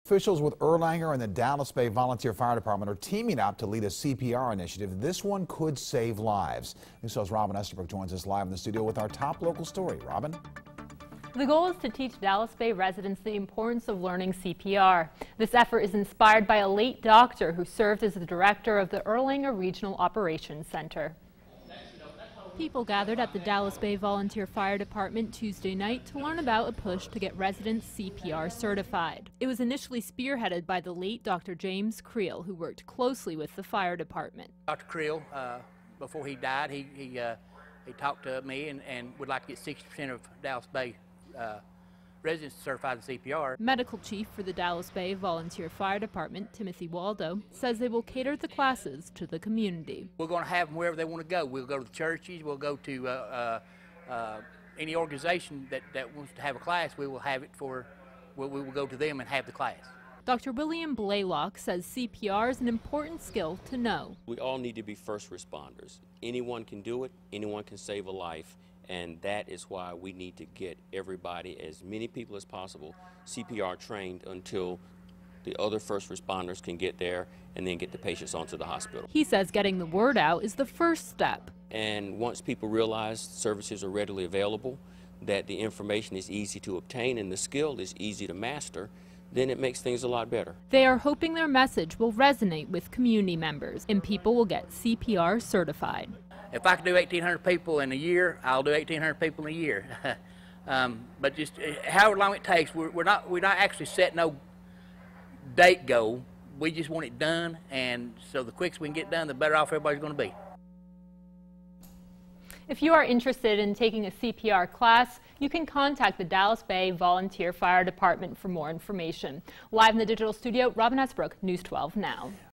Officials with Erlanger and the Dallas Bay Volunteer Fire Department are teaming up to lead a CPR initiative. This one could save lives. News 12's Robin Estabrook joins us live in the studio with our top local story. Robin? The goal is to teach Dallas Bay residents the importance of learning CPR. This effort is inspired by a late doctor who served as the director of the Erlanger Regional Operations Center. People gathered at the Dallas Bay Volunteer Fire Department Tuesday night to learn about a push to get residents CPR certified. It was initially spearheaded by the late Dr. James Creel, who worked closely with the fire department. Dr. Creel, before he died, he talked to me and would like to get 60% of Dallas Bay residents certified in CPR. Medical Chief for the Dallas Bay Volunteer Fire Department, Timothy Waldo, says they will cater the classes to the community. We're going to have them wherever they want to go. We'll go to the churches, we'll go to any organization that wants to have a class. We will have it we will go to them and have the class. Dr. William Blaylock says CPR is an important skill to know. We all need to be first responders. Anyone can do it, anyone can save a life. And that is why we need to get everybody, as many people as possible, CPR trained until the other first responders can get there and then get the patients onto the hospital. He says getting the word out is the first step. And once people realize services are readily available, that the information is easy to obtain and the skill is easy to master, then it makes things a lot better. They are hoping their message will resonate with community members and people will get CPR certified. If I can do 1,800 people in a year, I'll do 1,800 people in a year. But just however long it takes, we're not actually setting no date goal. We just want it done, and so the quicker we can get done, the better off everybody's going to be. If you are interested in taking a CPR class, you can contact the Dallas Bay Volunteer Fire Department for more information. Live in the digital studio, Robin Estabrook, News 12 Now.